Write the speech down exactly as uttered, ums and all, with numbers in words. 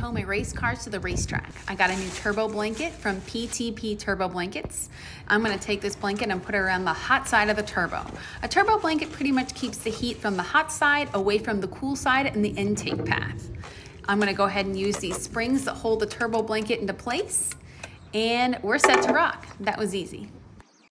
tow my race cars to the racetrack. I got a new turbo blanket from P T P Turbo Blankets. I'm gonna take this blanket and put it around the hot side of the turbo. A turbo blanket pretty much keeps the heat from the hot side away from the cool side and the intake path. I'm gonna go ahead and use these springs that hold the turbo blanket into place, and we're set to rock. That was easy.